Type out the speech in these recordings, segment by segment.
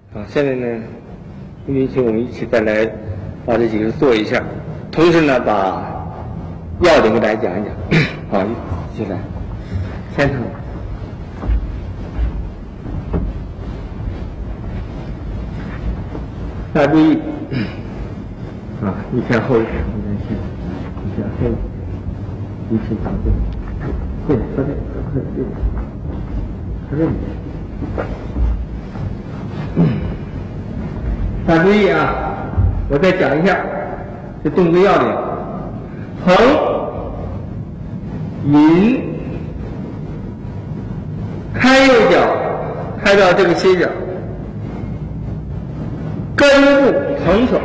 好，现在呢，允许我们一起再来把这几个做一下，同时呢，把要点给大家讲一讲。好，一起来，先唱。大家注意，啊，一前后一前，一前前，一前后，一起打对，对，说对，说对，说对。大家注意啊，我再讲一下这动作要点：横、引、开右脚，开到这个切角，根部横手。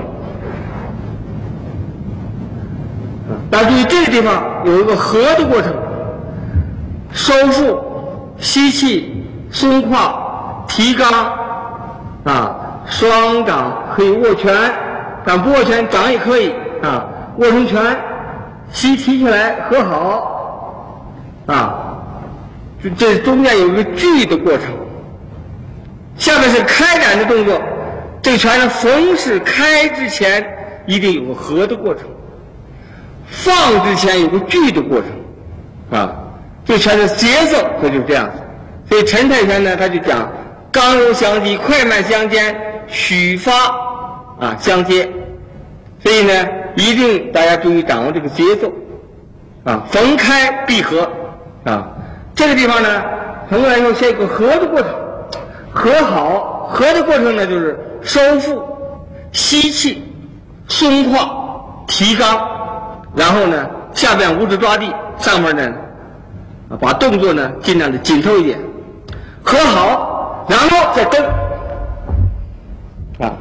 大家注意这个地方有一个合的过程，收腹、吸气、松胯、提肛啊。双掌可以握拳，但不握拳掌也可以啊，握成拳，膝提起来合好啊，这中间有一个聚的过程。下面是开展的动作，这个拳呢，逢是开之前一定有个合的过程，放之前有个聚的过程啊，这个拳的节奏它就这样子。所以陈太拳呢，他就讲刚柔相济，快慢相间，许发啊相接，所以呢，一定大家注意掌握这个节奏啊，逢开必合啊。这个地方呢，横过来以后先有个合的过程，合好，合的过程呢就是收腹、吸气、松胯、提肛，然后呢下边五指抓地，上面呢把动作呢尽量的紧凑一点，合好，然后再蹬。啊，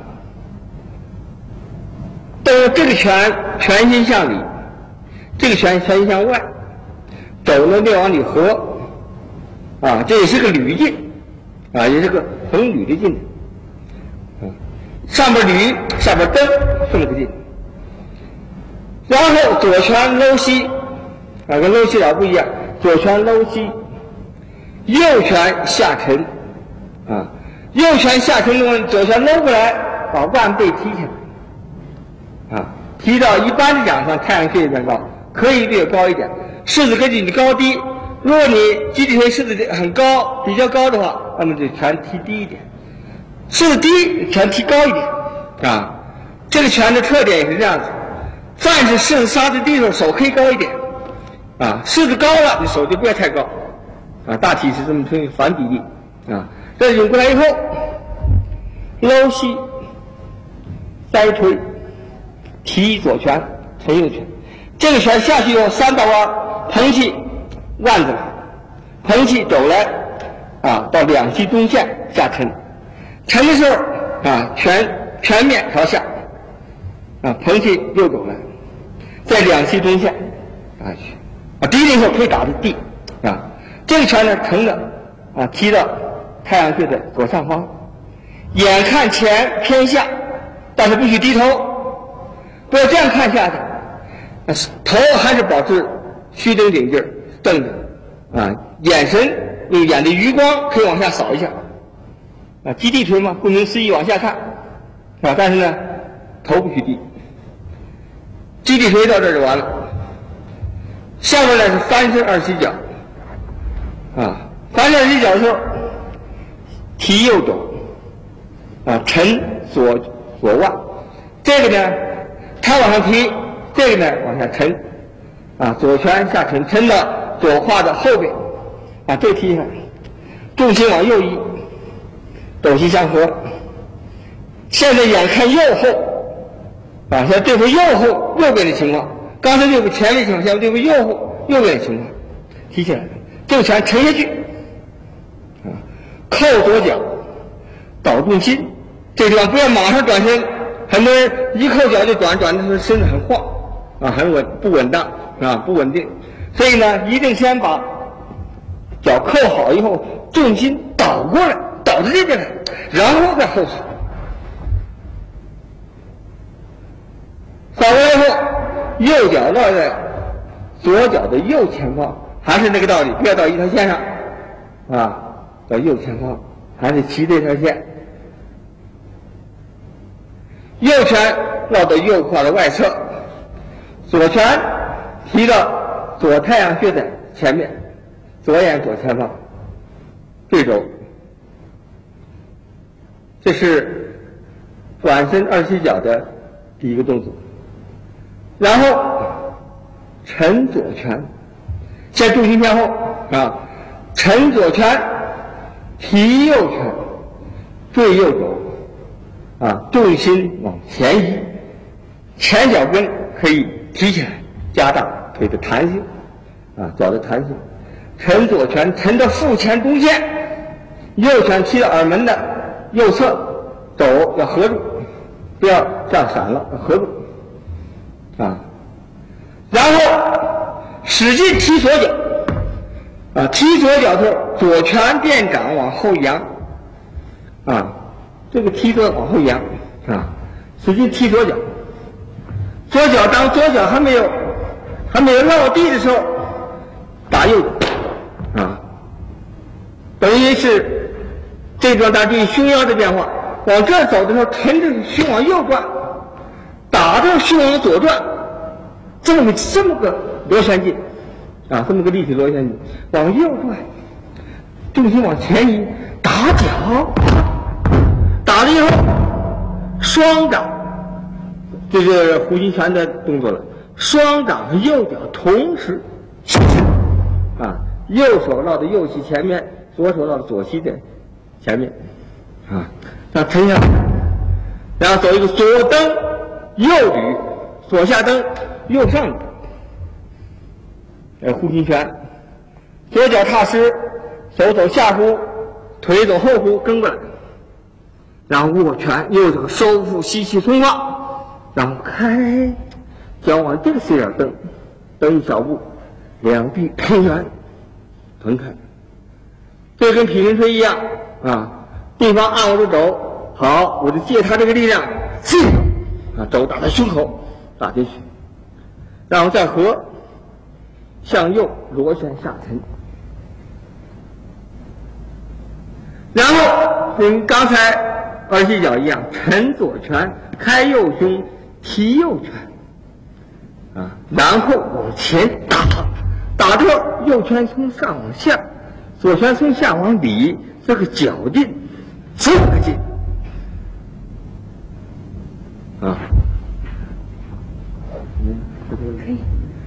这个拳全心向里，这个拳全心向外，肘呢略往里合，啊，这也是个捋劲，啊，也是个横捋的劲，上边捋，下边蹬，这么个劲。然后左拳搂膝，啊，跟搂膝脚不一样，左拳搂膝，右拳下沉，啊。右拳下沉中，左拳搂过来，把腕背提起来，啊，提到一般的讲上太阳穴一边高，可以略高一点。式子根据你高低，如果你基地腿式子很高，比较高的话，那么就拳提低一点；式子低，拳提高一点，啊，这个拳的特点也是这样子。凡是式子刹子低的时候，手可以高一点，啊，式子高了，你手就不要太高，啊，大体是这么成反比例，啊。这涌过来以后，搂膝、塞推、提左拳、沉右拳。这个拳下去以后，3道弯，捧起腕子来，捧起肘来，啊，到两膝中线下沉。沉的时候，啊，全面朝下，啊，捧起右肘来，在两膝中线打下去。啊，低的时候可以打到地，啊，这个拳呢沉的，啊，提到太阳穴的左上方，眼看前偏下，但是不许低头，不要这样看下去，头还是保持虚睁顶劲儿，瞪着，啊，眼神用眼的余光可以往下扫一下，啊，基地腿嘛，顾名思义往下看，啊，但是呢，头不许低，基地腿到这儿就完了。下面呢是翻身二膝脚，啊，翻身二膝脚的时候。提右肘，啊，沉左腕，这个呢，它往上提，这个呢往下沉，啊，左拳下沉，沉到左胯的后边，啊，这提上，重心往右移，肘膝相合。现在眼看右后，啊，现在对付右后右边的情况，刚才对付前面情况，现在对付右后右边的情况，提起来，这个拳沉下去。扣左脚，导重心，这个地方不要马上转身，很多人一扣脚就转的身子很晃，啊，很不稳当，啊，不稳定，所以呢，一定先把脚扣好以后，重心倒过来，倒到这边来，然后再后扫。扫过来以后，右脚落在左脚的右前方，还是那个道理，不要到一条线上，啊。到右前方，还是齐这条线， 右拳落到右胯的外侧，左拳提到左太阳穴的前面，左眼左前方，对肘。这是转身二踢脚的第一个动作。然后沉左拳，先重心偏后啊，沉左拳，提右拳，对右肘。重心往前移，前脚跟可以提起来，加大腿的弹性，脚的弹性。沉左拳沉到腹前中线，右拳踢到耳门的右侧，肘要合住，不要这样闪了，要合住。然后使劲踢左脚，踢左脚的时候，左拳垫掌往后扬，这个踢左往后扬，使劲踢左脚。左脚当左脚还没有落地的时候，打右脚，等于是这段大家注意胸腰的变化，往这走的时候，沉着胸往右转，打着胸往左转，这么个螺旋劲，这么个立体螺旋劲，往右转，重心往前移，打脚。打了以后，双掌，这是胡金铨的动作了。双掌和右脚同时起身，右手落到右膝前面，左手落到左膝的前面，这样沉下来，然后走一个左蹬右捋，左下蹬右上捋。胡金铨，左脚踏实，手走下弧，腿走后弧，跟过来。然后握拳，右手收腹吸气松放，然后开，脚往这个斜角蹬一小步，两臂平圆，臀开。这跟劈人锤一样对方按我的肘，好，我就借他这个力量，肘打在胸口，打进去，然后再合，向右螺旋下沉，然后跟刚才二踢脚一样，沉左拳，开右胸，提右拳，然后往前打之后，右拳从上往下，左拳从下往里，这个脚劲，这个劲，可以，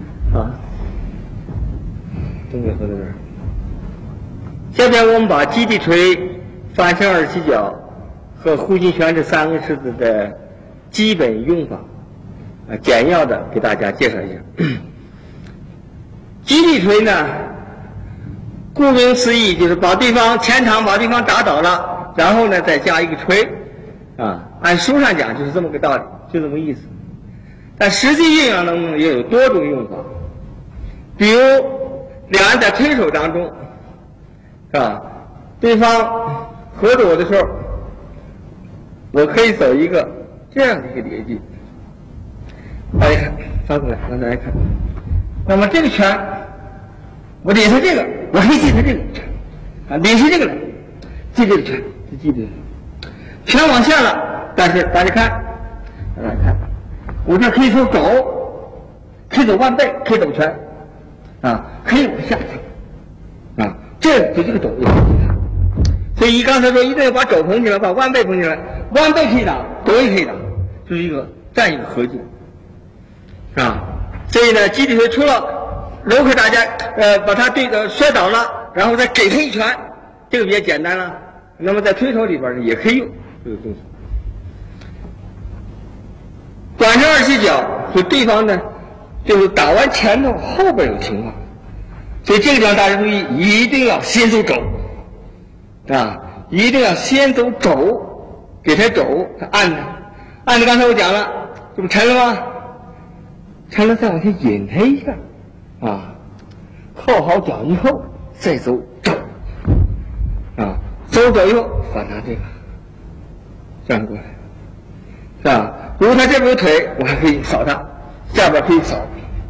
动作说到这儿。下边我们把基地锤、翻身二踢脚和胡金铨这三个式子的基本用法，简要的给大家介绍一下。基地锤呢，顾名思义就是把对方前场把对方打倒了，然后呢再加一个锤，按书上讲就是这么个道理，就这么意思。但实际运用当中也有多种用法，比如两人在推手当中，对方合着我的时候，我可以走一个这样的一个叠技。大家看，翻过来让大家看。那么这个拳，我领上这个，我可以记他这个，领上这个来，记这个拳，就记这个。拳往下了，但是大家看，我这可以走肘，可以走腕背，可以走拳，可以往下走，这个肘也可以记它。所以刚才说一定要把肘捧起来，把腕背捧起来，腕背可以打，肘也可以打，就是一个战一个合计，所以呢，基地锤除了揉开大家，把他对着摔倒了，然后再给他一拳，这个比较简单了。那么在推手里边呢，也可以用这个动作。转身二踢脚，就对方呢，就是打完前头后边有情况，所以这个地方大家注意，一定要先走肘，一定要先走肘，给他肘，他按着刚才我讲了，这不沉了吗？沉了再往前引他一下，扣好脚以后再走肘，走肘以后反弹这个，这样过来，是吧？如果他这边有腿，我还可以扫他，下边可以扫，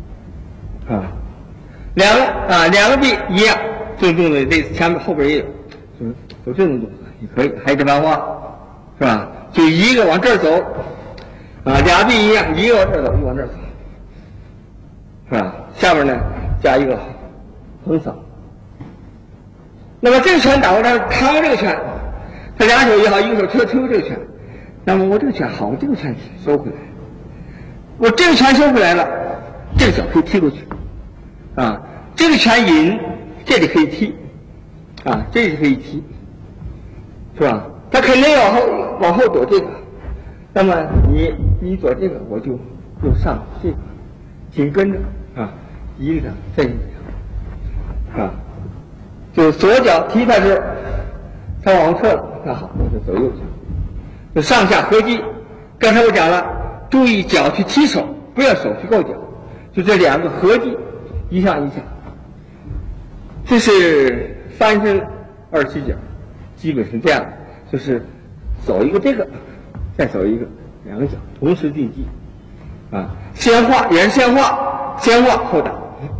两个臂一样，这种动作类似，前面后边也有，有这种动作也可以，还有这番话，是吧？就一个往这儿走， 啊，俩臂一样，一个往这走，一个往这走，是吧？下面呢加一个横扫。那么这个拳打过来，扛这个拳，他俩手也好，一个手抽这个拳。那么我这个拳好，这个拳收回来，我这个拳收回来了，这个脚可以踢过去，啊，这个拳引，这里可以踢，啊，这里可以踢，是吧？他肯定往后躲这个，那么你躲这个，我就上这个，紧跟着啊，一个再一个，啊，就左脚踢他时，他往撤了，那好，我就走右脚。就上下合击，刚才我讲了，注意脚去踢手，不要手去够脚，就这两个合击，一上一下。这是翻身27脚，基本是这样，就是走一个这个，再走一个，两个脚同时进击，啊，先画也是先画后打。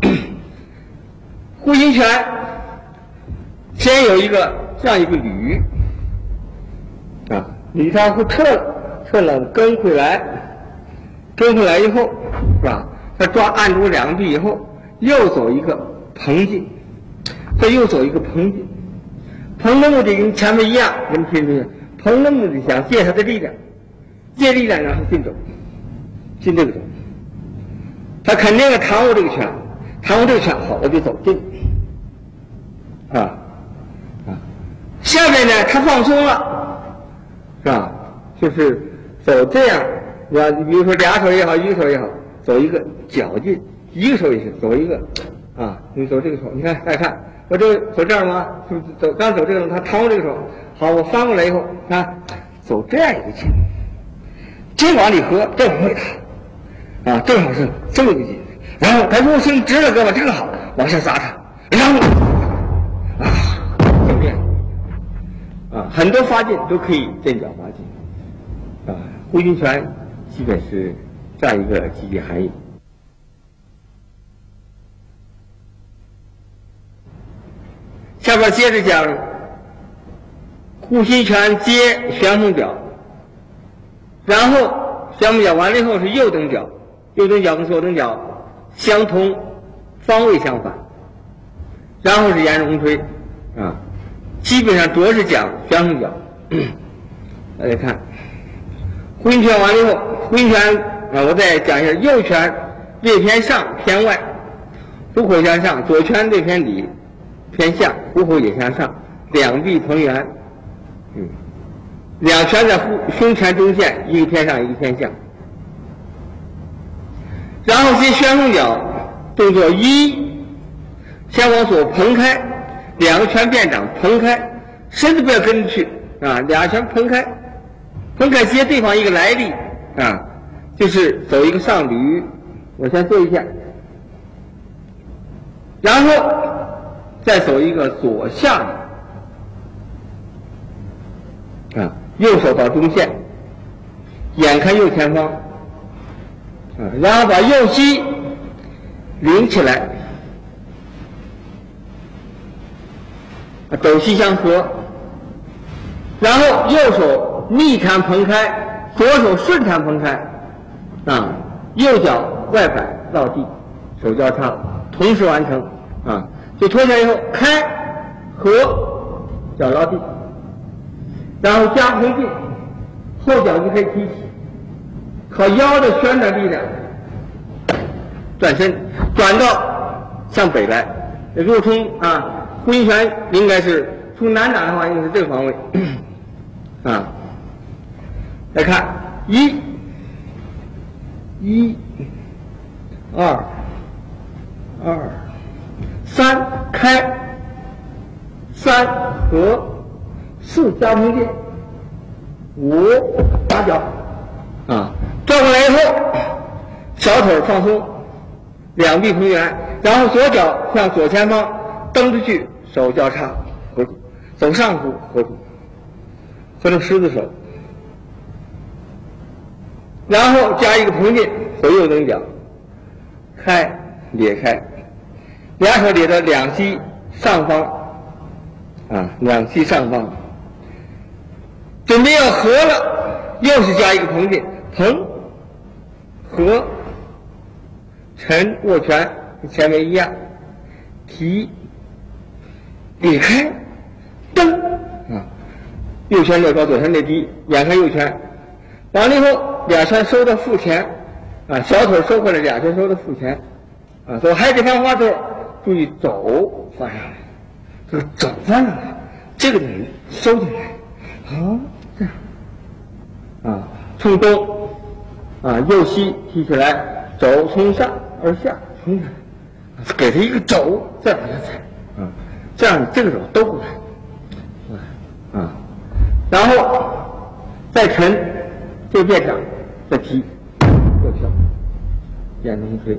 护心拳先有一个这样一个捋，啊。捋上后撤了跟回来以后，是吧？他按住两个臂以后，又走一个膨进，再又走一个膨进。膨的目的跟前面一样，跟拼出去。膨的目的想借他的力量，借力量然后进这个肘。他肯定要弹我这个拳，好，我就走这个，啊，下面呢他放松了。是吧？就是走这样，是吧？你比如说俩手也好，一个手也好，走一个绞进，一个手也是走一个，啊，你走这个手，你看大家看，我这个走这儿吗？是不是走刚走这个，他弹我这个手，好，我翻过来以后，看走这样一个劲，这往里合，这往外打，啊，正好是这么一个劲，然后他如果伸直了胳膊，正好往下砸他，然后啊，就这样。啊，很多发劲都可以震脚发劲，啊，护心拳基本是这样一个积极含义。下边接着讲护心拳接旋风脚，然后旋风脚完了以后是右蹬脚，右蹬脚跟左蹬脚相同，方位相反，然后是沿龙推，啊。基本上主要是讲旋风脚。大家看，护心拳完了以后，护心拳我再讲一下，右拳略偏上偏外，虎口向上；左拳略偏里偏下，虎口也向上，两臂同圆。两拳在胸前中线，一个偏上，一个偏下。然后接旋风脚动作一，先往左蓬开。两个拳变掌蓬开，身子不要跟着去啊！俩拳蓬开接对方一个来力啊，就是走一个上捋，我先做一下，然后再走一个左下啊，右手到中线，眼看右前方啊，然后把右膝领起来。肘膝相合，然后右手逆弹蓬开，左手顺弹蓬开，啊，右脚外摆落地，手交叉，同时完成，啊，就脱下来以后开合，脚落地，然后加膨进，后脚就可以提起，靠腰的旋转力量，转身转到向北来，如果从啊。护心拳应该是从南打的话，应该是这个方位，啊，来看一、二、三开，三合，四加膨进，五打脚，啊，转过来以后，小腿放松，两臂同圆，然后左脚向左前方蹬出去。手交叉合住，走上步合住，合成狮子手，然后加一个膨进，走右蹬脚，开裂开，俩手裂到两膝上方，啊，两膝上方，准备要合了，又是加一个膨进，膨合，沉握拳，跟前面一样，提，裂开，蹬啊，右拳略高，左拳略低，眼看右拳，完了以后两拳收到腹前，啊，小腿收回来，两拳收到腹前，啊，走海底翻花之后，注意肘放上来，这个肘放上来，这个得收进来，好，这样，啊，冲东，啊，右膝提起来，肘从上而下冲下来，给他一个肘，再往下踩，啊，这样这个手都过来，啊，然后再沉，这个变掌，再提，又跳，眼中推。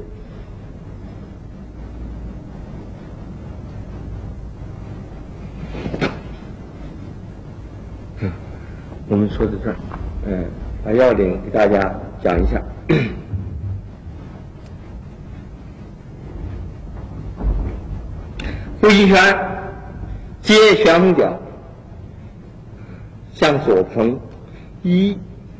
我们说到这儿，把要领给大家讲一下。呼吸拳，接旋风脚，向左捧，一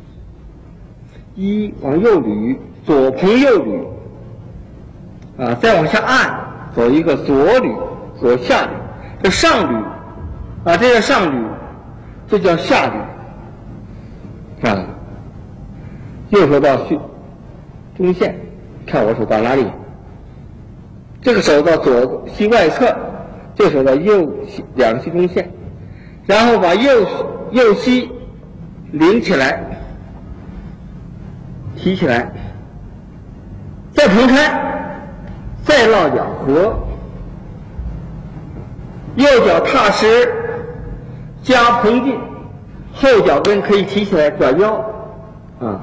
往右捋，左捧右捋，啊，再往下按，走一个左捋，左下捋，这上捋，啊，这叫上捋，这叫下捋。啊，右手到中线，看我手到哪里？这个手到左膝外侧，这个手到右两个膝中线，然后把右膝领起来，提起来，再捧开，再落脚合，右脚踏实，加捧进。后脚跟可以提起来转腰，啊，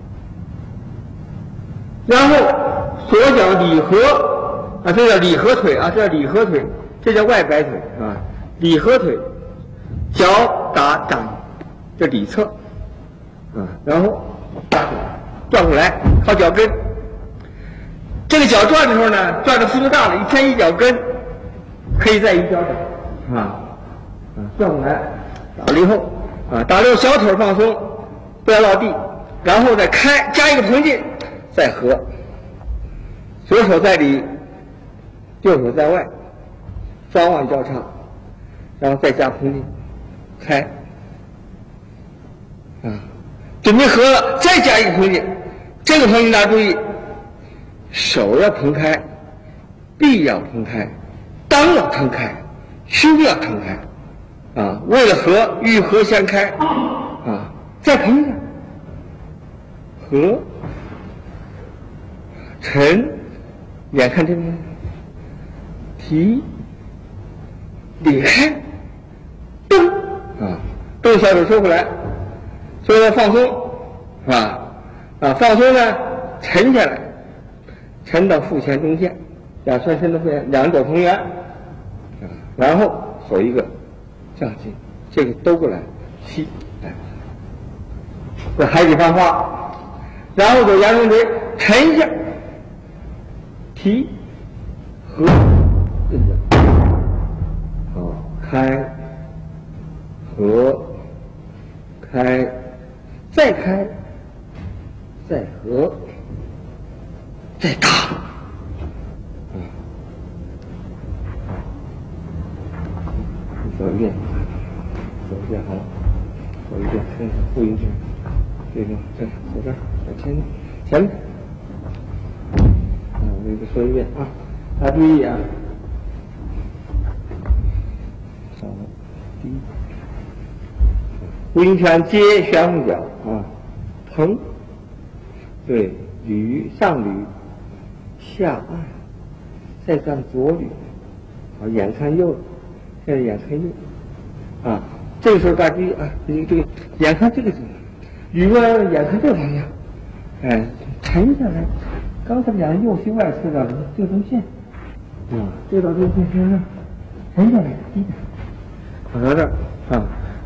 然后左脚里合，啊，这叫里合腿啊，这叫里合腿，这叫外摆腿啊，里合腿，脚打掌，这里侧，啊，然后转过来靠脚跟，这个脚转的时候呢，转的幅度大了，一牵一脚跟，可以在一脚掌，转过来，打了以后。啊，打了小腿放松，不要落地，然后再开，加一个捧进，再合，左手在里，右手在外，双腕交叉，然后再加捧进，开，啊，准备合了，再加一个捧进，这个捧进大家注意，手要撑开，臂要撑开，裆要撑开，胸要撑开。啊，为了合，欲合先开，啊，再捧一下，合，沉，眼看这边，提，裂开，蹬，啊，动小手收回来，收回放松，放松呢，沉下来，沉到腹前中线，两拳沉到腹前，两脚同圆，然后手一个。向进，这个兜过来，吸，来，这海底翻花，然后走阳中腿，沉一下，提，合，对着，好，开，合，开，再开，再合，再打。走一遍，好了，走一遍，看看复印拳，这个在这儿，在前面，我给你说一遍啊，大家注意啊，第一，复印拳接旋风脚啊，捧，对，捋上捋，下按，再转左捋，好，眼看右。现在眼看右，啊，这个时候大家注意啊，这个眼看这个捋过来，眼看这个方向，哎，沉下来，刚才讲右膝外侧的这个中线，啊，这到这个中线上，沉下来，低点，跑到这儿啊，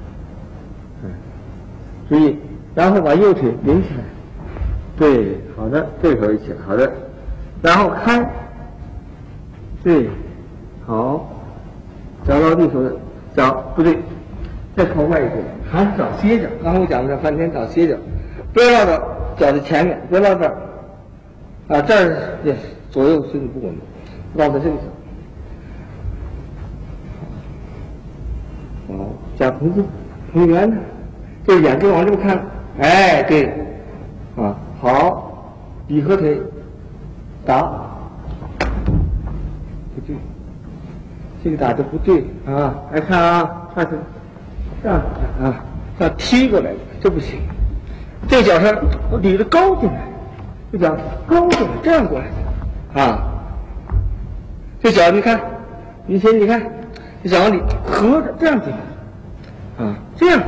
注意，然后把右腿领起来，对，好的，这个手一起来，好的，然后开，对，好。脚落地手，脚不对，再靠外一点，还是找歇脚。刚才我讲的半天找歇脚，不要落到脚的前面，不要落这儿， 啊，这儿也左右身体不稳，落在这个角。好，加棚子，棚圆的，这个眼睛往这边看，哎，对，啊，好，比合腿，打，不对，这个打的不对啊，来看啊，看是这样啊，这样踢过来的，这不行，这个脚上我理着高进来，这脚高进来，这样过来的啊，这脚你看，你看，这脚往里合着这样进来，啊，这样，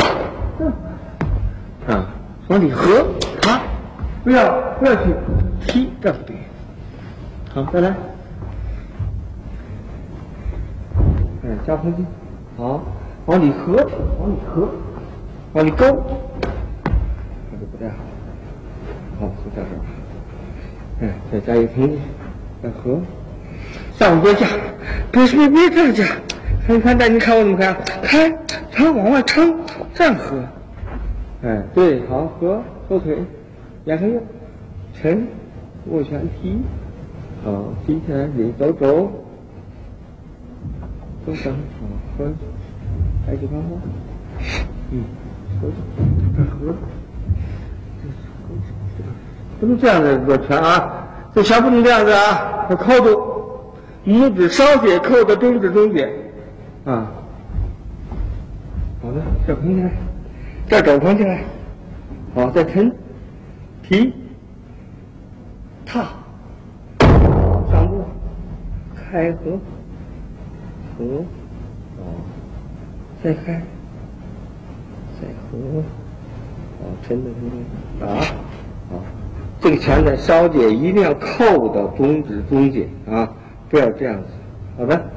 啊，往里合啊，不要去踢，这样不对。好，再来，加空筋，好，往里合，往里勾，这个不太好，好，就到这儿，再加一个空筋，再合，上午别加，别这样加，你看我怎么开，撑往外撑，这样合，哎，对，好，合，后腿，眼看右，沉，握拳踢，好，踢起来，你走，都等，好，合，来几番话，合，不能这样的握拳啊，这拳不能这样子啊，要扣住，拇指稍节扣的中指中节，啊，好的，这捧起来，这肘捧起来，好，再沉，提，踏，上步，开合，再开，再合，好，沉的打，好，这个拳呢稍节一定要扣到中指中节啊，不要这样子，好的。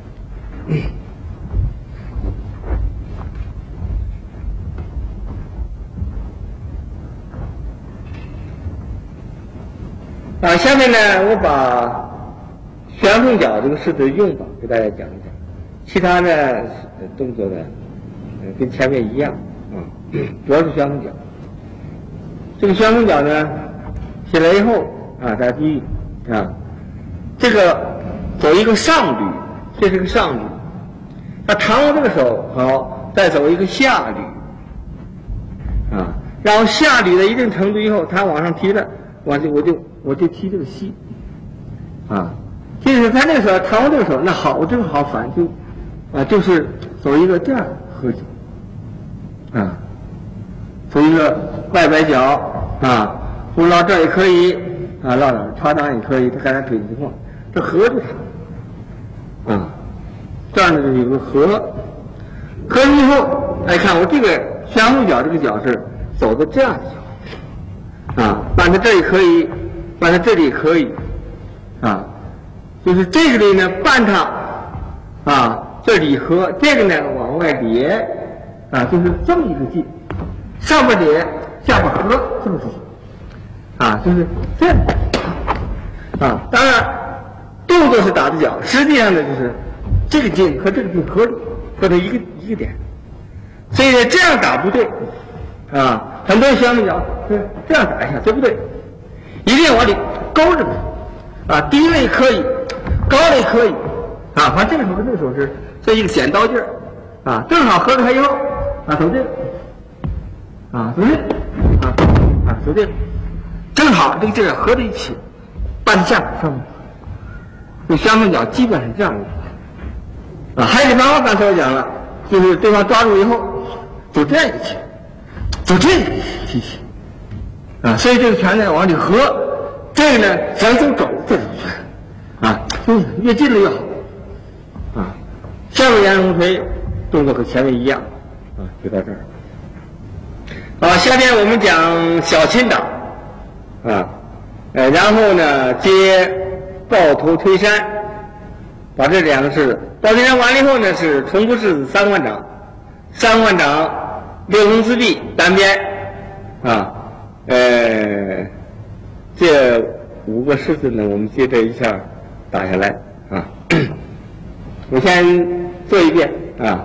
下面呢，我把旋风脚这个式子的用法给大家讲一讲，其他的动作呢，跟前面一样啊，主要是旋风脚。这个旋风脚呢，起来以后啊，大家注意啊，这个走一个上捋，这是个上捋，那弹我这个手好，再走一个下捋，啊，然后下捋到一定程度以后，它往上提了，我就踢这个膝，啊，就是他那个时候弹我这个手，那好，我正好反就，就是走一个这样合脚，啊，走一个外摆脚，啊，或者落这儿也可以，啊，落哪儿插裆也可以，他看他腿情况，这合着它，啊，这样呢就有个合了以后，来看我这个旋风脚，这个脚是走的这样的脚，啊，搬到这里可以。放在这里也可以，啊，就是这个里呢半它，啊，这里合，这个呢往外咧，啊，就是这么一个劲，上边咧，下边合，这么说，啊，就是这样，啊，当然动作是打的脚，实际上呢就是这个劲和这个劲合成一个点，所以呢这样打不对，啊，很多人旋风脚这样打一下，对不对？一定往里勾着它，啊，低了也可以，高了也可以，啊，反正这个手跟这个手是这一个剪刀劲儿，啊，正好合着它以后，啊，走这个，啊，走这个，走这个，正好这个劲儿合在一起，半下上面，这旋风脚基本上这样的，啊，还有一个方法刚才我讲了，就是对方抓住以后，走这样一个起，走这个提起。啊，所以这个拳呢往里合，这个呢只要走肘这种拳，啊，越近了越好，啊，下面圆龙腿动作和前面一样，啊，就到这儿。好，下面我们讲小擒掌，啊，然后呢接抱头推山，把这两个式子，抱头推山完了以后呢是重复式子3换掌，3换掌6横四臂单边，啊。这5个式子呢，我们接着一下打下来啊。我先做一遍啊。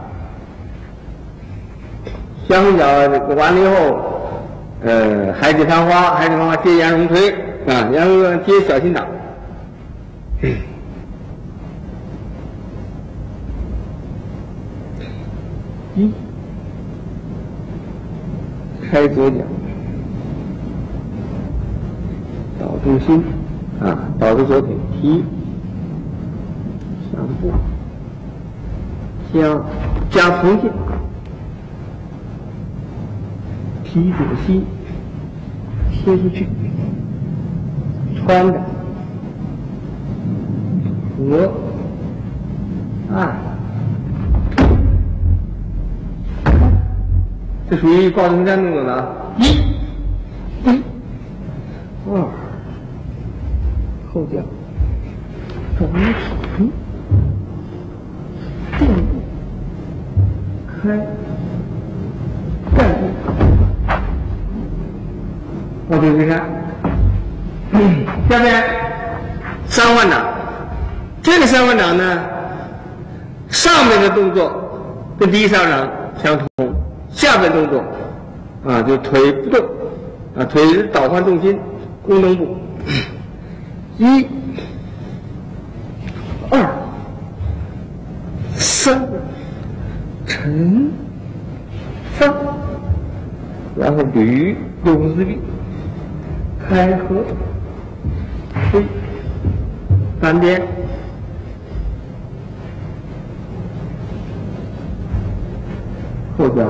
旋风脚完了以后，海底盘花接圆龙腿， 啊，然后接小心掌。一，开左脚，倒重心，啊，倒着左腿提，上步，加重劲，提左膝，贴出去，穿着，合，按。这属于抱头山动作的啊！一、二，后脚，转体，垫步，开，站步，抱头山。下面三换掌，这个三换掌呢，上面的动作跟第一三换掌相同。下边动作啊，就腿不动啊，腿倒换重心，弓蹬步，一、二、三，沉，上，然后捋右手自臂，开合，推，单边。后脚，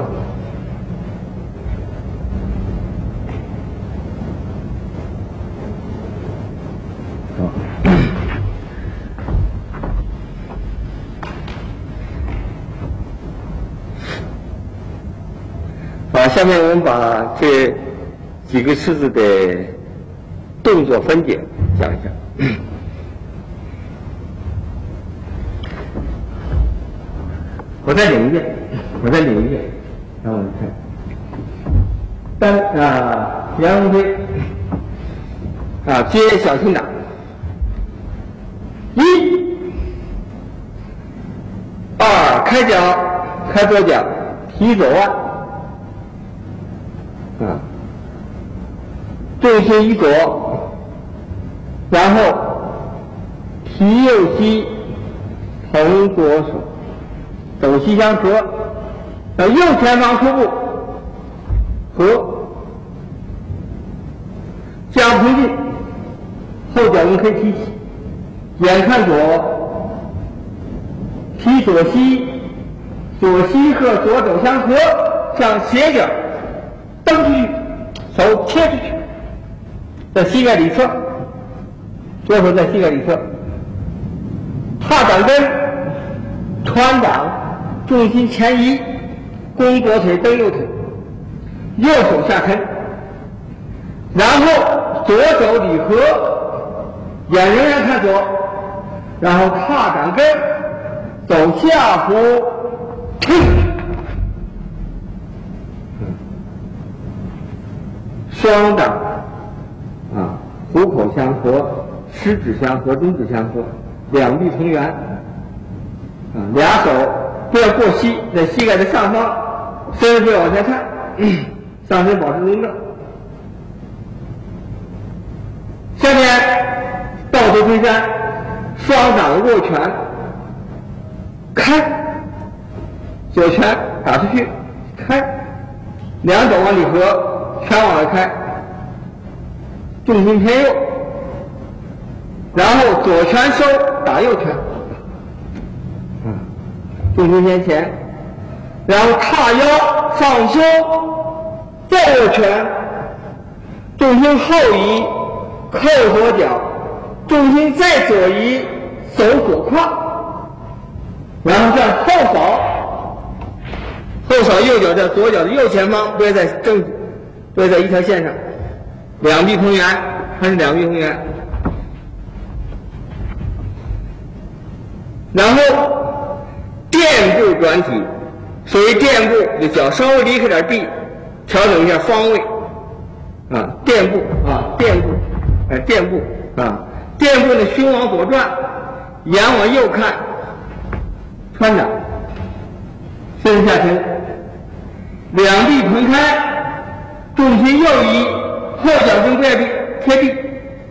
好，下面我们把这几个式子的动作分解讲一下。我再领一遍，然后我们看，仰卧推，接小心掌，一、二，开脚，开左脚，提左腕，重心一左，然后提右膝，捧左手。肘膝相合，右前方出步，合，加不进，后脚我们可以提起，眼看左，提左膝，左膝和左肘相合，向斜角蹬出去，手切出去，在膝盖里侧，左手在膝盖里侧，踏掌根，穿掌。重心前移，弓左腿蹬右腿，右手下沉，然后左手里合，眼仍然看左，然后踏掌根，走下扶，推，双掌虎口相合，食指相合，中指相合，两臂同圆，俩手不要过膝，在膝盖的上方，身不要往下探，上身保持中正。下面倒头推山，双掌握拳，开，左拳打出去，开，两肘往里合，拳往外开，重心偏右，然后左拳收，打右拳。重心偏前，然后踏腰上收，再握拳，重心后移，扣左脚，重心再左移，手左胯，然后向后扫，后扫右脚在左脚的右前方，不要在一条线上，两臂同圆，还是两臂同圆，然后垫步转体，所谓垫步，你脚稍微离开点地，调整一下方位，垫步垫步，垫步垫步呢，胸往左转，眼往右看，穿掌，身下沉，两臂臀开，重心右移，后脚跟贴地，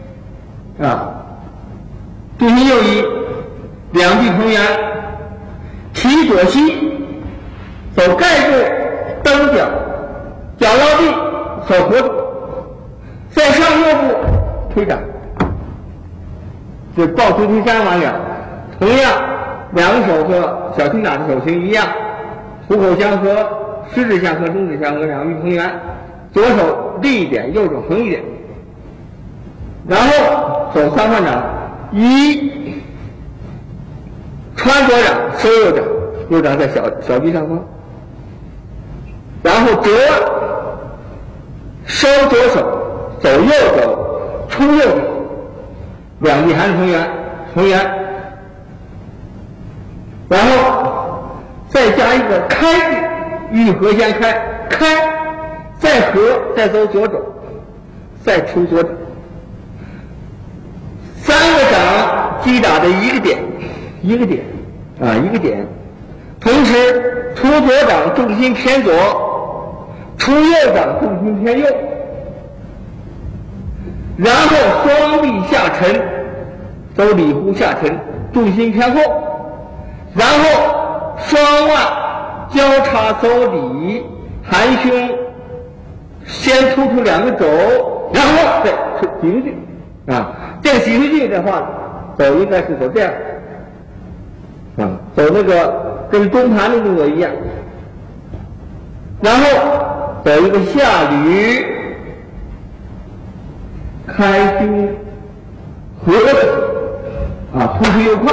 重心右移，两臂同圆，提左膝，手盖住蹬脚，脚落地，手合住，再上右步推掌，就抱头推山完了。同样，两个手和小擒拿的手型一样，虎口相合，食指相合，中指相合，两臂同圆，左手立一点，右手横一点，然后手三换掌，一穿左掌收右掌，右掌在小臂上方，然后折收左手，走右手，出右手，两臂还是同圆，然后再加一个开臂，玉合相开，再合，再走左手，再出左掌，三个掌击打的一个点，同时出左掌重心偏左，出右掌重心偏右，然后双臂下沉，走里弧下沉，重心偏后，然后双腕交叉走里，含胸，先突出两个肘，然后再挤出去。这个挤出去的话，走应该是走这样，走那个跟中盘的动作一样，然后走一个下捋，开胸，合手，突出右胯，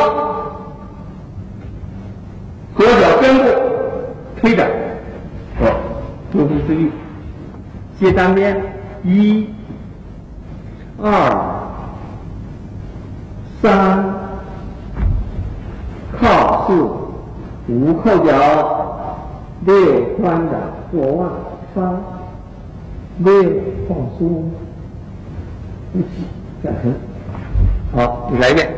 合脚跟部，推掌，突出自愈，接单边，一、二、三，靠四，五扣脚，六穿掌，左腕三，六放松，一起下沉。好，你来一遍，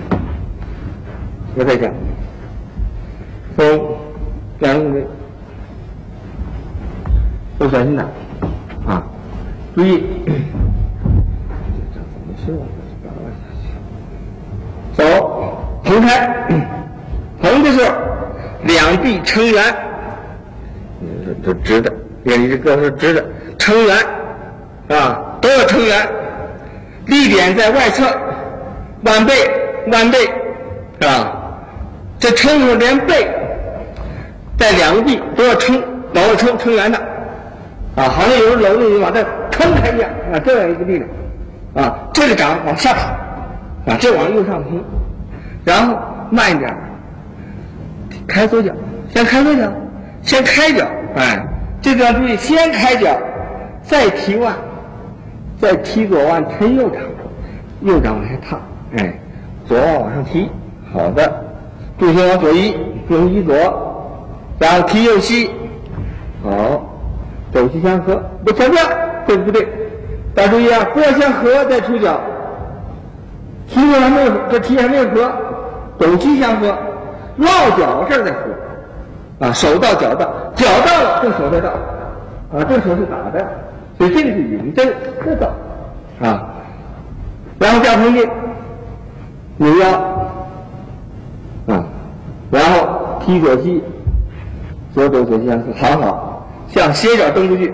我再讲。从两个位，都小心点注意，手横开，横的时候两臂撑圆，这直的，练这个是直的，撑圆都要撑圆，力点在外侧，腕背这撑的时候连背带两个臂都要撑，老是撑圆的好像有人搂着你往这撑开一样这样一个力量这个掌往下打这往右上提，然后慢一点开左脚，先开左脚，先开脚这个要注意，先开脚再提腕，再提左腕抻右掌，右掌往下踏左腕往上提，好的，重心往左移，重心移左，然后提右膝，好，肘膝相合，不强调，对不对？大家注意不要先合再出脚，提还没有，这提还没有合，肘膝相合，落脚这儿再合手到脚到，脚到了这手再到这手是打的，所以这个是引针，这到然后加横劲，扭腰然后踢左膝，左肘左膝相合，好，向斜角蹬出去，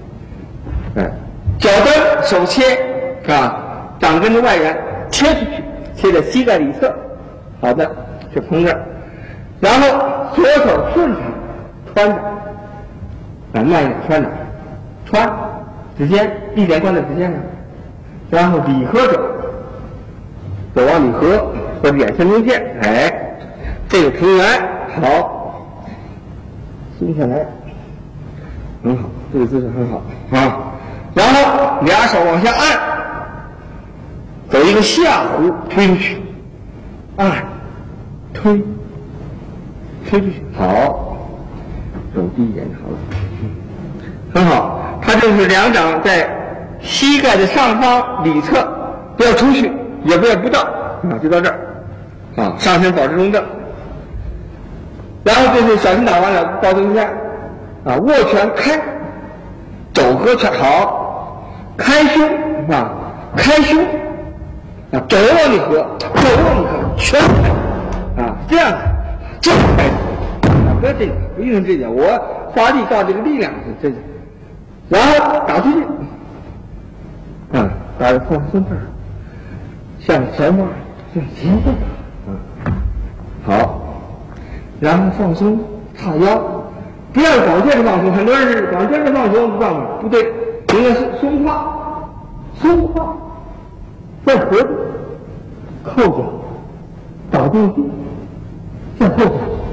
脚蹬手切掌根的外缘切出去，切在膝盖里侧，好的，就从这儿，然后左手顺掌穿掌，慢一点穿指尖，力点关在指尖上，然后里合手，手往里合，和眼神中线，这个平原好，松下来，很好，这个姿势很好然后俩手往下按，走一个下弧推出去，按推出去，好，手低一点好了，很好。它就是两掌在膝盖的上方里侧，不要出去，也不要不到就到这儿上身保持中正。然后这是小心打完了，抱臀下握拳开，肘合拳好，开胸开胸， 啊，肘往里合，肘往里合，全开啊，这样这样开啊，不要这个，不用这个，我发力到这个力量是这个，然后打出去，啊，打到放松这儿，向前方，向前方，啊，好，然后放松，叉腰，不要广肩的放松，很多人是广肩的放松，不放不对，应该是松胯，松胯，再合住，扣脚，倒进去，再后脚，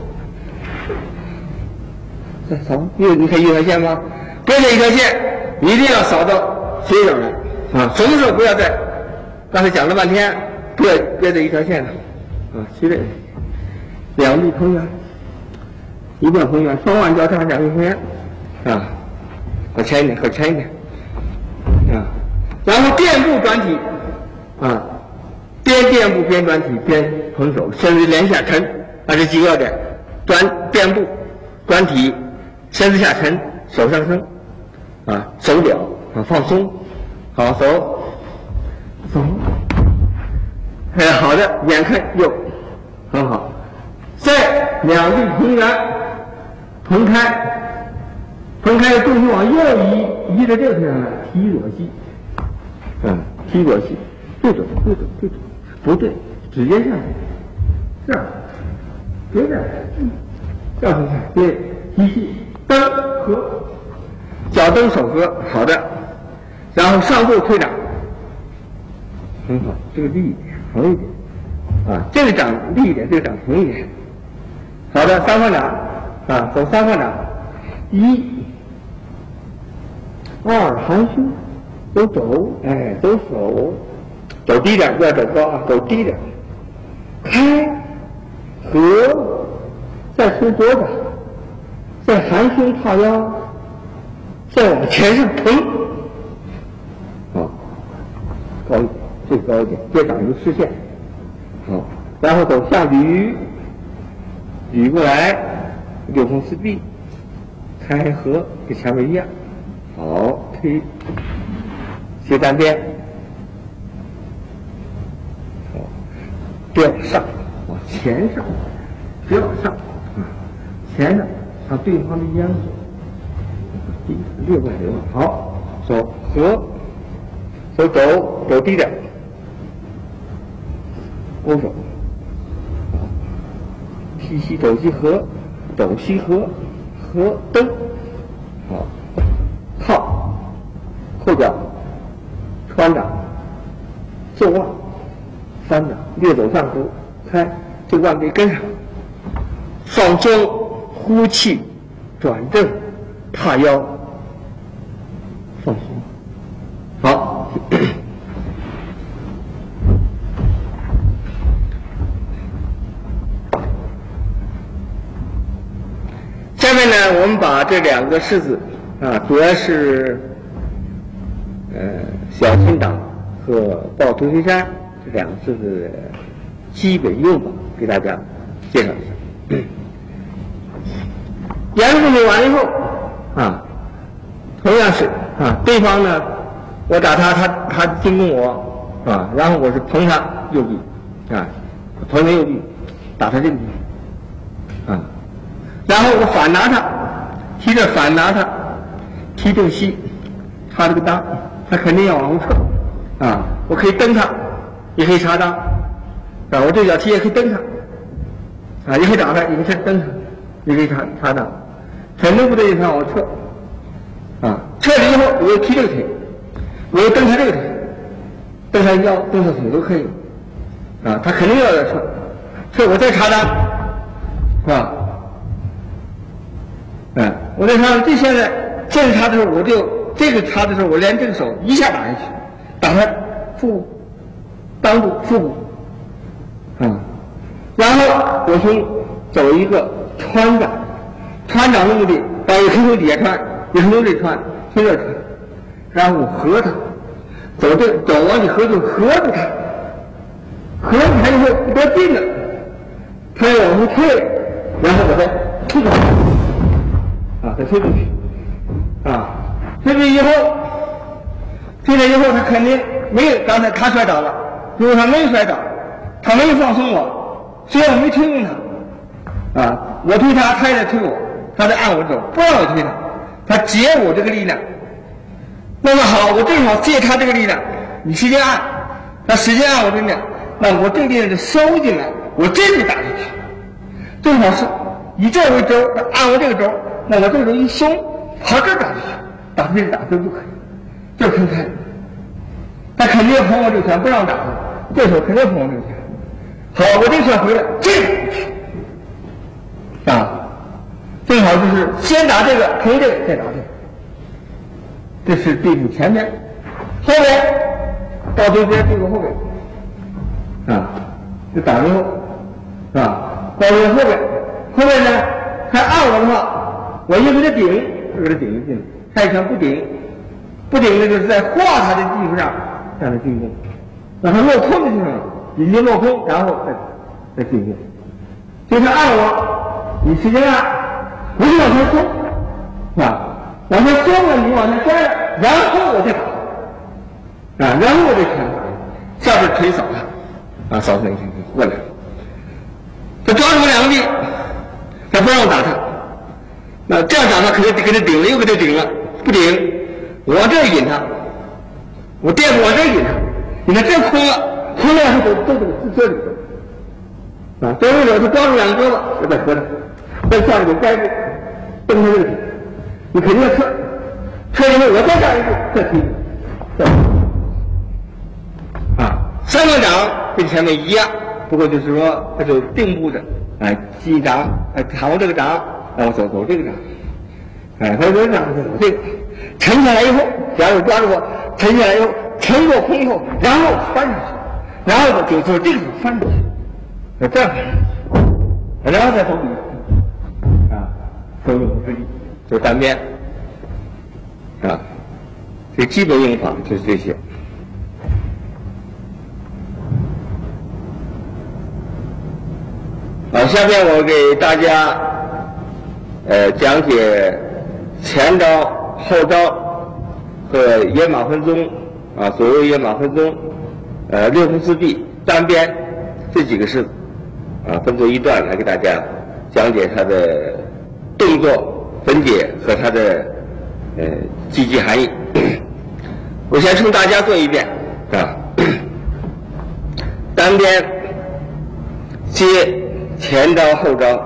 再扫，你看一条线吗？跟着一条线，一定要扫到水手来啊！什么时候不要在？刚才讲了半天，不要别在一条线上啊！其实两臂同圆，一定要同圆，双腕交叉，两臂同圆啊！靠前一点，靠前一点啊！然后垫步转体啊，边垫步边转体边捧手，身子连下沉啊，这几个要点：垫步、转体、身子下沉、手上升啊，手脚啊放松，好走。好的，眼看右，很好。再两臂平原，横开，横开的重心往右移，移到这个腿上来，提左膝，提左膝，对走，不对，直接上去，这样，别这样，这样看，对，提膝，蹬合，脚蹬手合，好的，然后上步推掌，很好，这个力横一点啊，这个掌力一点，这个掌横一点。好的，三方掌啊，走三方掌，一、二含胸，走肘，哎，走手，走低点，不要走高啊，走低点，开，合，再出左掌，再含胸套腰，再往前上腾，好，高一点。最高一点，别掌一个视线，好，然后走下捋，捋过来，六风四臂，开合，跟前面一样，好，推，斜单边，好，不要上，往前上，不要上，啊，前上，向对方的腰手，略过来流，好，走合，走低点。勾手，提膝肘膝合，肘膝合，合蹬，好，靠，后脚，穿掌，坐腕，三掌，略走上勾，开，这腕背跟上，放松，呼气，转正，踏腰，放松，好。下面呢，我们把这两个式子啊，主要是小青党和抱头推山这两个式子的基本用法给大家介绍一下。两个动作完了以后啊，同样是啊，对方呢，我打他进攻我啊，然后我是捧他右臂啊，捧他右臂，打他这个地方啊。然后我反拿他，提着反拿他，提正膝，他这个裆，他肯定要往后撤，啊，我可以蹬他，也可以插裆，啊，我这脚踢也可以蹬他，啊，也可以打他，也可以蹬他，也可以插裆，肯定不对，他往后撤，啊，撤了以后我又踢这个腿，我又蹬他这个腿，蹬他腰，蹬他腿都可以，啊，他肯定要撤，我再插裆，是吧？我在插，这现在这个插的时候，我就这个插的时候，我连这个手一下打下去，打他腹部、裆部、腹部，然后我从走一个穿掌，穿掌的目的，把也可以从底下穿，也可以从这穿，从这穿，然后我合它，走往里合就合住它，合住它以后不得劲了，它要往后退，然后把它推出去。再推出去，推出去以后，他肯定没有刚才他摔倒了， 如果他没摔倒，他没放松我，虽然我没推动他，我推他，他也在推我，他在按我走，不让我推他，他借我这个力量。那么好，我正好借他这个力量，你使劲按，他使劲按我这个力量，那我这个力量就收进来，我这就打出去，正好是以这为轴，按我这个轴，那我这个轴一松，跑这儿打出去，打出去打这就可以，这撑开。他肯定捧我这个拳，不让我打他，这时候肯定捧我这个拳。好，我这拳回来，这个打出去，正好就是先打这个，捧这个，再打这个。这是对付前面，后边到这边对付后边，就打之后，到这后边，后边呢，他按我的话，我一给他顶，就给他顶进来。他一拳不顶，不顶的就是在画他的基础上让他进攻，让他落空的地方引进落空，然后再进攻。就是按我，你使劲按，不是往前松，往前松了，你往前摔了，然后我再打，然后我再拳打，下边腿扫他，扫他一拳过来。他抓住我两个臂，他不让我打他，那这样打他肯定给他顶了，又给他顶了，不顶，我这儿引他，我垫着我这儿引他，你看这空了，空了他都这里头，这里头他抓住两个胳膊，就在合上，在下面给盖住，蹬他这个腿。你肯定要撤以后，我再上一步，再推，三个掌跟前面一样，不过就是说它就定步的，击掌，扛我这个掌，然后走这个掌，他这个掌走这个，沉下来以后，假如抓住我，沉下来以后，沉过空以后，然后翻上去，然后就这个翻上去，这样翻上去，然后再走底，手有不力。就单边，这基本用法就是这些。好，下面我给大家讲解前招、后招和野马分鬃左右野马分鬃六分四臂单边这几个式子分作一段来给大家讲解它的动作分解和它的积极含义。我先冲大家做一遍单边接前招后招，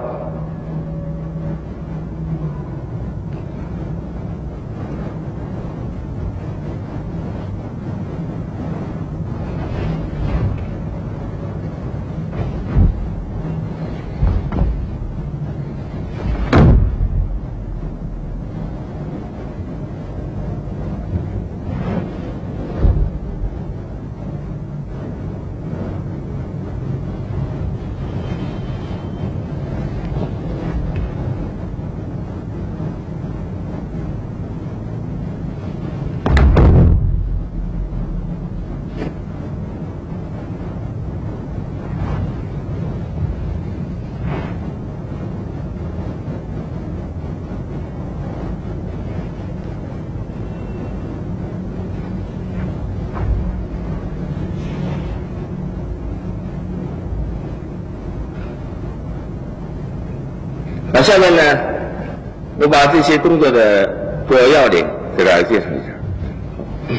下面呢，我把这些动作的主要要领给大家介绍一下。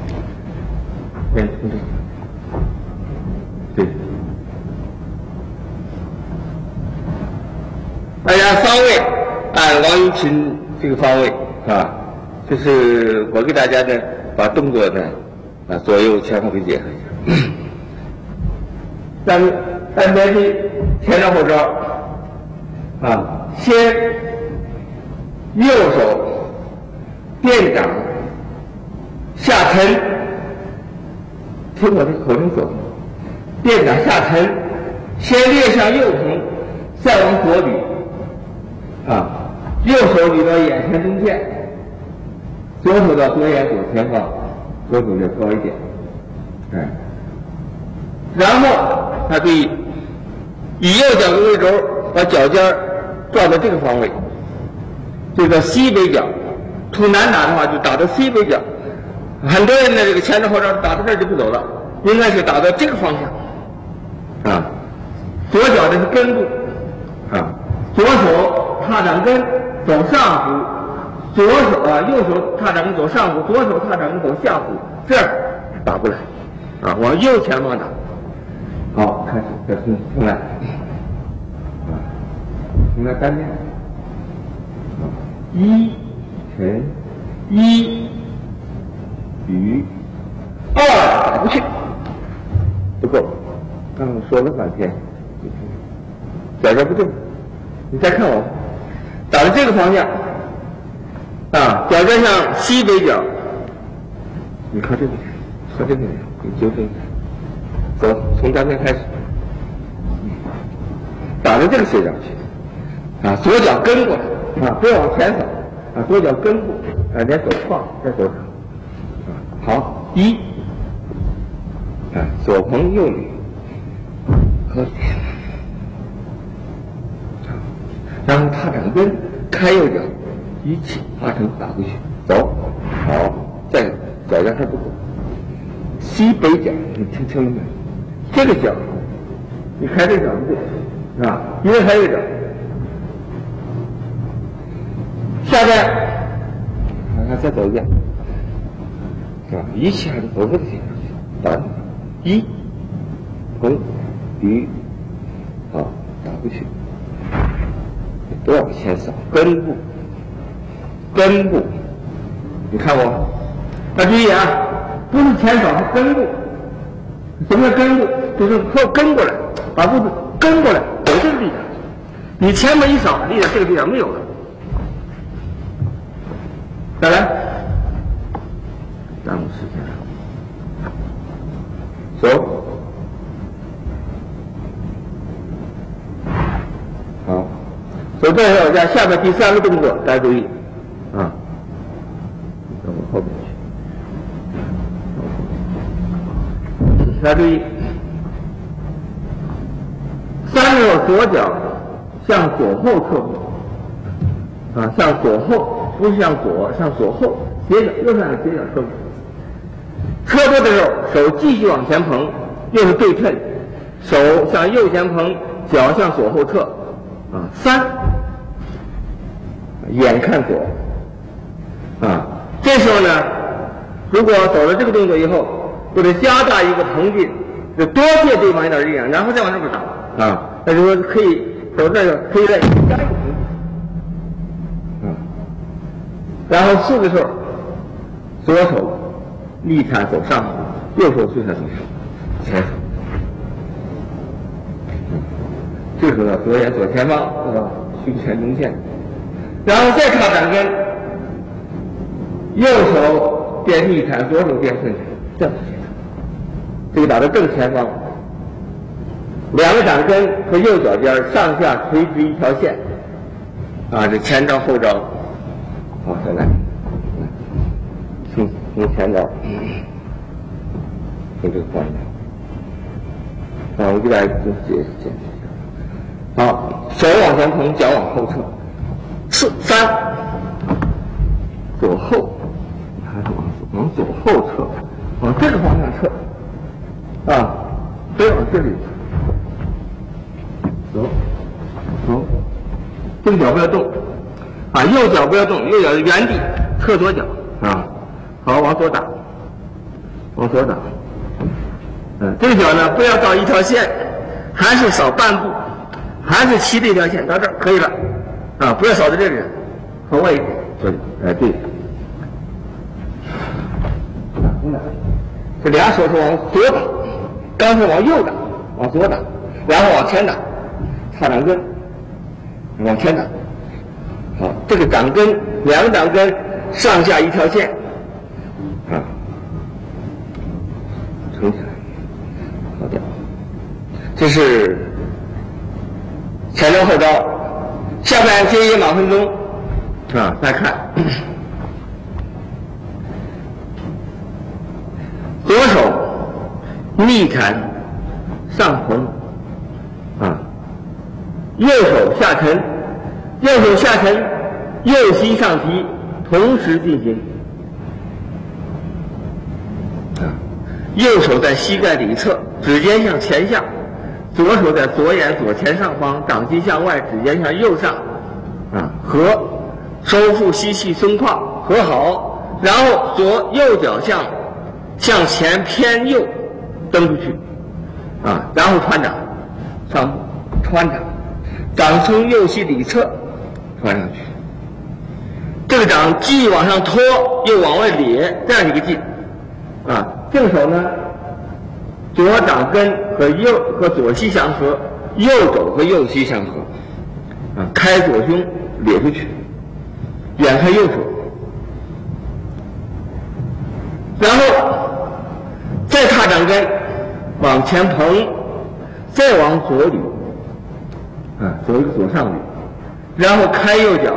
对，大家方位按王一群这个方位就是我给大家呢把动作呢左右前后给结合一下。单边踢前招后招先右手垫掌下沉，听我的口令走，垫掌下沉，先略向右横，再往左捋右手捋到眼前中线，左手到左眼左前方，左手就高一点，然后注意以右脚为轴，把脚尖转到这个方位，这个西北角。从南打的话，就打到西北角。很多人的这个前招后招打到这儿就不走了， 应该是打到这个方向啊，左脚的是根部啊，左手踏掌根走上弧，右手踏掌根走上弧，左手踏掌根走下弧，这样打过来啊，往右前方打。好，开始再重来啊，重来单遍。一沉一举二打不去，不够。刚刚说了半天，脚这不对，你再看我，打的这个方向啊，脚尖向西北角，你靠这边，靠这边，你纠正一下。走，从单边开始，打到这个斜角去啊，左脚跟过来啊，不要往前走啊，左脚跟过啊，连手放在手上啊，好，一啊，左捧右捋，和然后踏掌根开右脚，一起发成打过去，走，好，再脚尖还不够，西北角，你听了没？这个脚，你开这个脚不对，是吧？一定开这个脚。下边，看再走一遍，是吧？一起还是走这个线上去，打一，横，捋，好，打过去，不要往前扫，根部，你看我，大家注意啊，不是前扫，是根部。什么叫跟步？就是靠跟过来，把步子跟过来，走这个力量。你前面一扫，力量这个力量没有了。再来，耽误时间了。走，好，走这以后，在下面第三个动作，大家注意啊，再往后面去。大家注意，三右左脚向左后侧步啊，向左后，不是向左，向左后，斜角右上斜角侧步。车多的时候，手继续往前捧，又是对称，手向右前捧，脚向左后撤啊。三，眼看左啊。这时候呢，如果走了这个动作以后，或者加大一个膨劲，就多借对方一点力量，然后再往这边打啊。那就说可以走这个，可以再加一个膨劲啊。然后四个时候，左手力铲走上弧，右手推铲走上前手。这时候左眼左前方，是吧？胸前中线，然后再踏掌根，右手垫逆铲，左手垫顺铲，这样子。这个打到正前方，两个掌根和右脚尖上下垂直一条线，啊，这前招后招，好，再来，从前招，从这个方向，啊，我给大家解释一下，好，手往前捧，脚往后撤，三，左后，还是往左后撤，往这个方向撤。啊，非往这里走，这个脚不要动，啊，右脚不要动，右脚原地侧左脚啊，好，往左打，这个脚呢不要到一条线，还是扫半步，还是骑这条线到这儿可以了，啊，不要扫在这里，往外一点，这里，哎，对，这俩手是往左打。刚才往右打，往左打，然后往前打，踏掌根，往前打。好，这个掌根，两个掌根上下一条线，啊，撑起来，好掉。这是前招后招，下边接一马分钟，啊，再看，左手。逆铲上横啊，右手下沉，右膝上提，同时进行啊， 右手在膝盖里侧，指尖向前下；左手在左眼左前上方，掌心向外，指尖向右上。合，收腹吸气松胯，合好，然后右脚向前偏右蹬出去，然后穿掌，上步穿掌，掌从右膝里侧穿上去。这个掌既往上托又往外咧，这样一个劲。正手呢，左掌根和左膝相合，右肘和右膝相合，开左胸咧出去，远看右手，然后再踏掌根往前蓬，再往左捋，走一个左上捋，然后开右脚，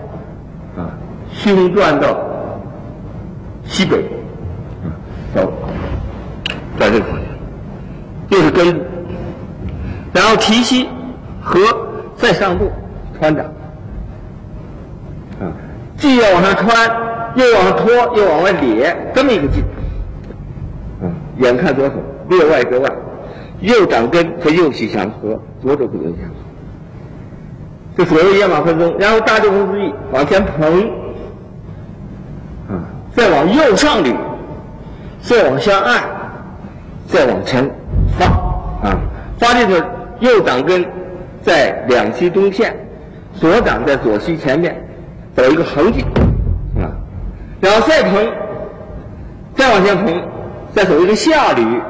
胸转到西北，走，在这个方向，又是根部，然后提膝合，再上步穿掌，既要往上穿，又往上拖，又往外咧，这么一个劲。眼看左手略外折外，右掌根和右膝相合，左肘和右膝相合，这所谓眼马分鬃。然后大六头之意往前蓬，再往右上捋，再往下按，再往前发，发力的右掌根在两膝中线，左掌在左膝前面，走一个横劲，然后再蓬，再往前蓬，再走一个下捋，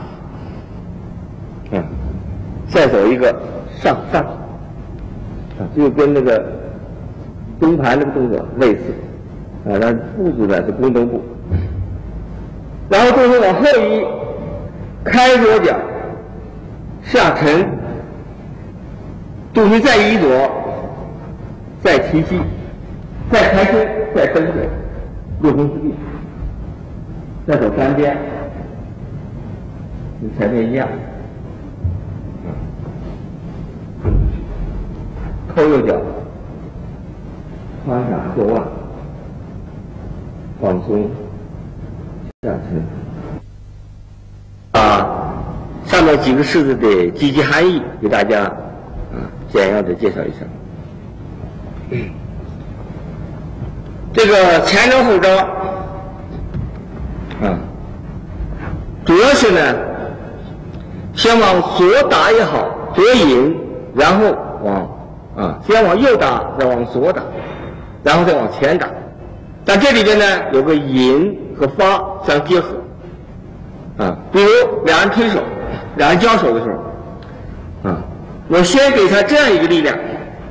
再走一个上，就跟那个中盘这个动作类似，但步子呢是弓蹬步，然后动作往后移，开左脚，下沉，肚皮再移左，再提膝，再开胸，再蹬腿，六头之地，再走三边，跟前面一样，扣右脚，穿掌过腕，放松，下沉。上面几个式子的积极含义给大家简要的介绍一下。这个前招后招主要是呢，先往左打也好，左引，然后先往右打，再往左打，然后再往前打。但这里边呢有个引和发相结合，比如两人推手，两人交手的时候，我先给他这样一个力量，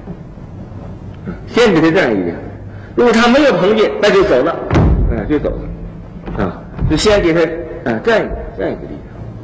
先给他这样一个力量，如果他没有碰见，那就走了，就走了，就先给他这样一个力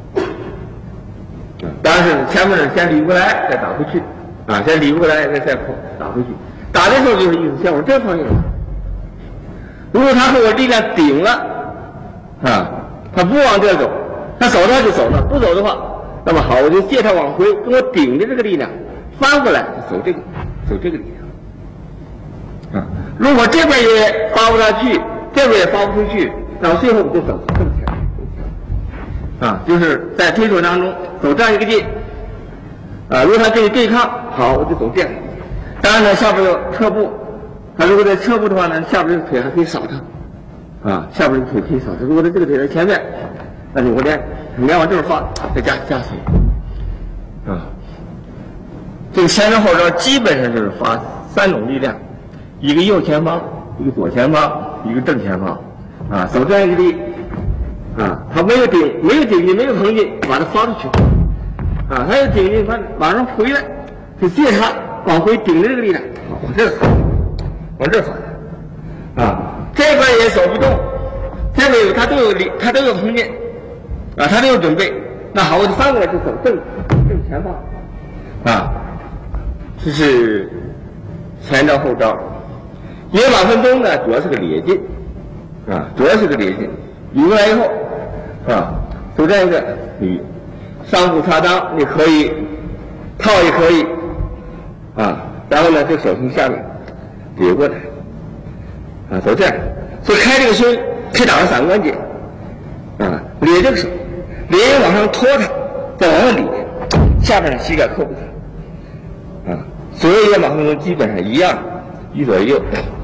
量，当然是前面先捋过来，再打回去，先捋过来，再打回去，打的时候就是意思先往这方向打。如果他和我力量顶了，他不往这走，他走他就走了，不走的话，那么好，我就借他往回，跟我顶的这个力量翻过来，走这个力量。如果这边也发不上去，这边也发不出去，到最后我就走正前，就是在推手当中走这样一个劲，如果他跟你对抗，好，我就走这样。当然呢，下边有侧步，他如果在侧步的话呢，下边这个腿还可以扫他，下边这个腿可以扫他。如果他这个腿在前面，那你我连往这边发，再加腿，这个前招后招基本上就是发三种力量，一个右前方，一个左前方，一个正前方，走这样一个力，他没有顶进，没有横进，把它发出去，他要顶进，马上回来，就借他往回顶的这个力量，往这发，这边也走不动，这边他都有力，他都有横进，他都有准备，那好，我就翻过来就走正前方，这是前招后招。野马分鬃呢，主要是个咧劲，主要是个咧劲。捋过来以后，走这样一个捋，上步插裆，你可以套也可以，然后呢，这手从下面咧过来，走这样，所以开这个胸可以打到3个关节，咧这个手， 脸往上托它，再往上理，下边的膝盖扣住它，所有野马分鬃基本上一样，一左一右。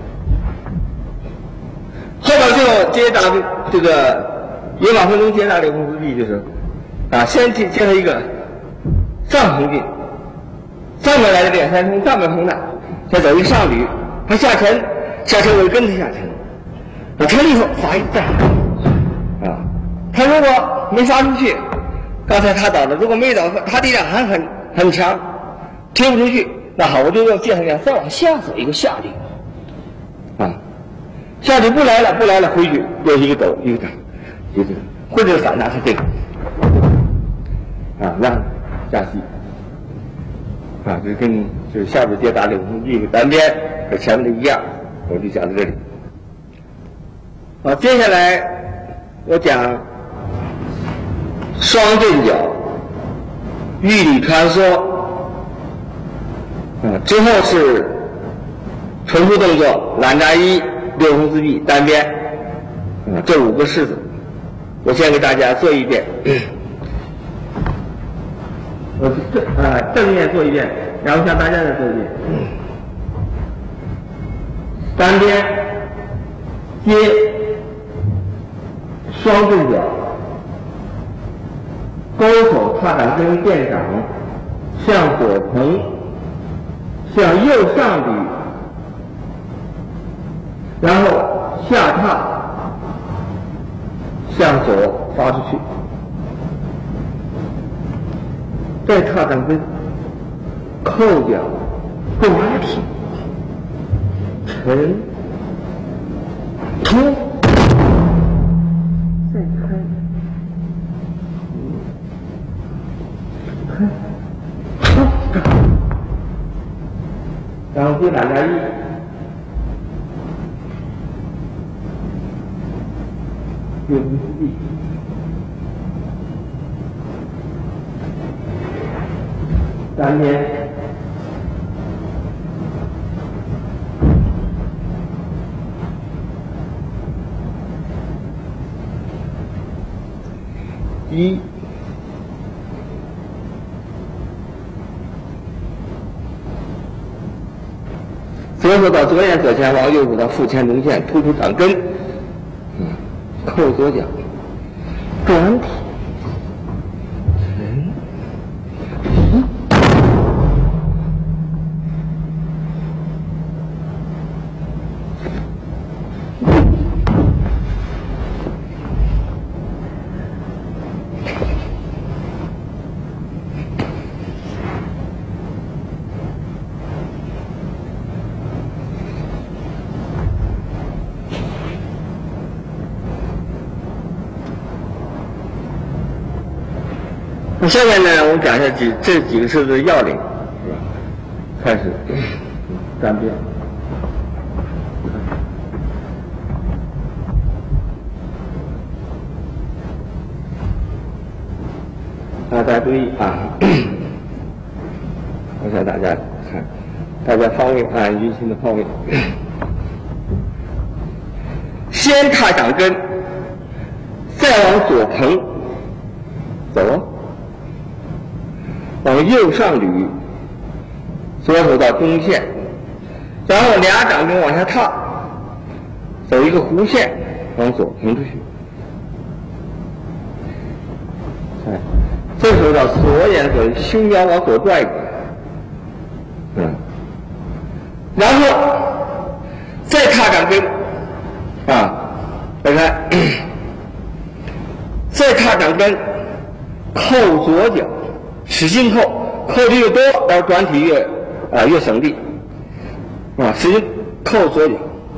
后边就接打这个野马分鬃接打流风之地，就是先接它一个上横劲，上面来的脸三从上面横的，再走一个上捋，它下沉我跟着下沉，沉了以后发一带，他如果没发出去，刚才他倒了，如果没倒，他力量还很强，推不出去，那好，我就用介绍点，再往下走一个下捋，下捋不来了，回去又一个抖一个掌，或者反拿是这个，让下膝，这跟就是下边接打流风一个单边和前面的一样，我就讲到这里。接下来我讲双阵脚玉里穿梭，之后是重复动作懒扎一、六风自闭、单边，这5个式子，我先给大家做一遍，正面做一遍，然后向大家再做一遍。单边接双阵脚，勾手踏掌跟垫掌，向左腾，向右上捋，然后下踏，向左发出去，再踏掌跟，扣脚，转体，沉，突。再开，然后接懒扎一，六风自闭，单边，一。左手到左眼左前方，右手到腹前中线，突出掌根，扣左脚，转体，沉，下面呢，我们讲一下这几个式子的要领，是吧？开始，单边，大家注意我想大家看，大家方位匀心的方位，先踏掌根，再往左腾，走。往右上捋，左手到中线，然后俩掌根往下踏，走一个弧线，往左腾出去。这时候到左眼左胸腰往左拽一点，然后再踏掌根，再看，再踏掌根，扣左脚。使劲扣，扣的越多，然后转体越省力，使劲扣左脚，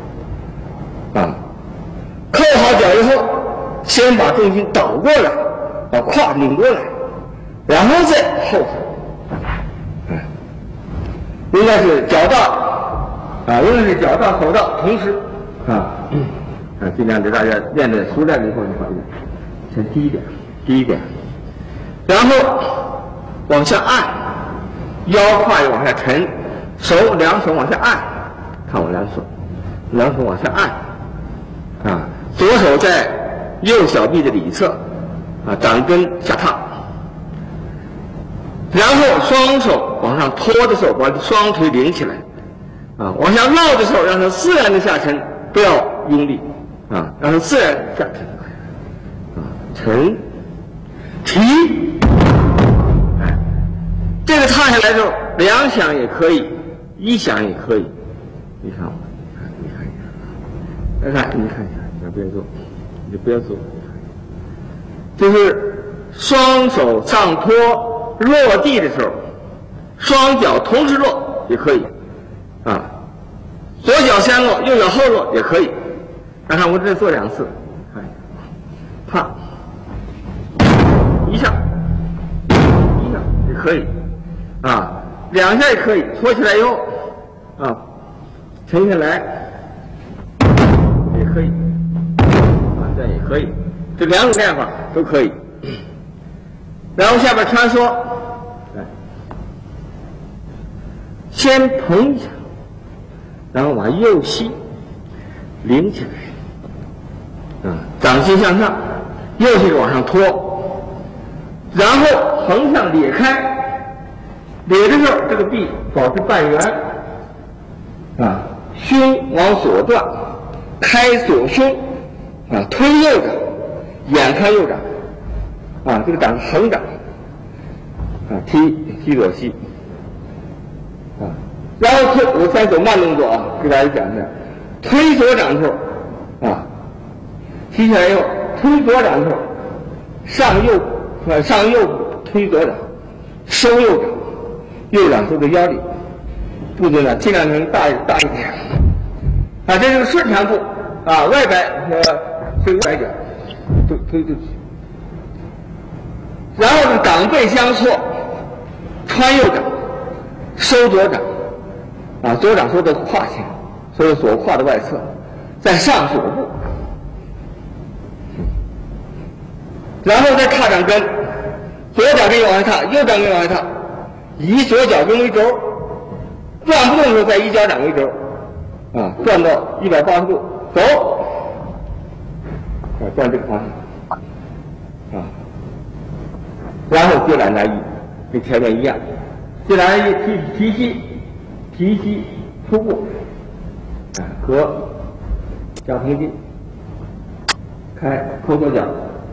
扣好脚以后，先把重心倒过来，把胯拧过来，然后再后手，应该是脚到，应该是脚到口到同时，尽量给大家练的熟练了以后就好一点，先低一点，然后。往下按，腰胯往下沉，两手往下按，看我两手往下按，左手在右小臂的里侧， 掌根下踏，然后双手往上托的时候，把双腿领起来，往下落的时候，让它自然的下沉，不要用力，让它自然下沉，沉，提，这个踏下来之后，2响也可以，1响也可以，你看，你看一下，你不要做，你就不要做。就是双手上托落地的时候，双脚同时落也可以，左脚先落，右脚后落也可以。看我这做2次，啪，1下也可以，2下也可以，托起来以后沉下来也可以，这样也可以。这2种练法都可以，然后下边穿梭，先捧一下，然后把右膝领起来，掌心向上，右膝往上托，然后横向咧开，咧的时候这个臂保持半圆，胸往左转，开左胸，推右掌。眼看右掌，这个掌是横掌，踢左膝，然后我先走慢动作给大家讲一下，推左掌的时候，踢起来以后，推左掌的时候，上右推左掌，收右掌，右掌收在腰里，步子呢尽量能大一点，这是个顺长步，外摆这个外脚。推出去，然后呢，掌背相错，穿右掌，收左掌，左掌收到胯前，收到左胯的外侧，再上左步，然后再踏掌根，左脚跟往外踏，右掌跟往外踏，以左脚跟为轴，转不动的时候再以脚掌为轴，转到180度，走。转这个方向，然后接懒大一，跟前面一样，接懒大一提膝出步，和脚平筋，开扣左脚，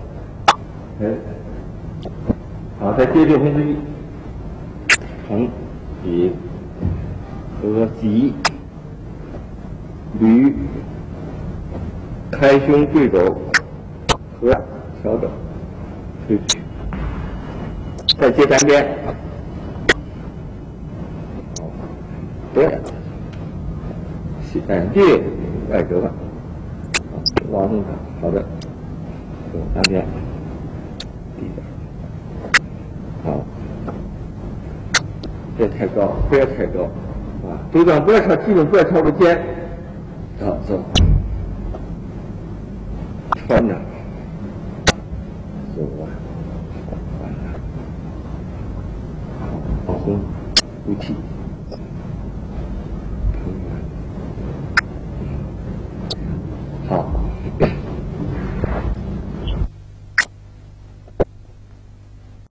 好，再接6分之一，横起和挤捋，开胸对肘。调整，推去，再接单边，对，略外折弯，往上看，好的，单边，低点，好，别太高，不要太高，腿短不要超，基本不要超过肩，好，走，穿着。放松，呼气。